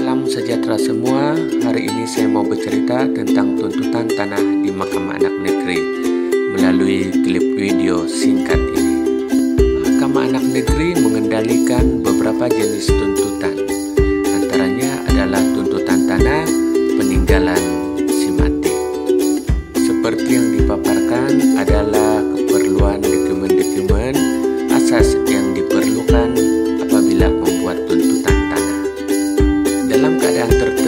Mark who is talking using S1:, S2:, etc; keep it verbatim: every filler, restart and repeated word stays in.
S1: Salam sejahtera semua. Hari ini saya mau bercerita tentang tuntutan tanah di Mahkamah Anak Negeri melalui klip video singkat ini. Mahkamah Anak Negeri mengendalikan beberapa jenis tuntutan. Antaranya adalah tuntutan tanah, peninggalan si mati. Seperti yang dipaparkan adalah keperluan dokumen-dokumen asas yang diperlukan apabila membuat tuntutan tanah. Dalam keadaan tertentu